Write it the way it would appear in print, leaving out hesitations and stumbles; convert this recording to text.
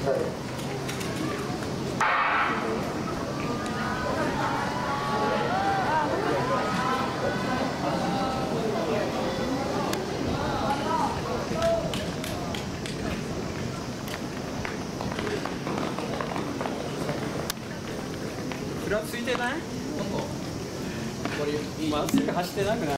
さい。 ふらついてない？まっすぐ走ってなくない？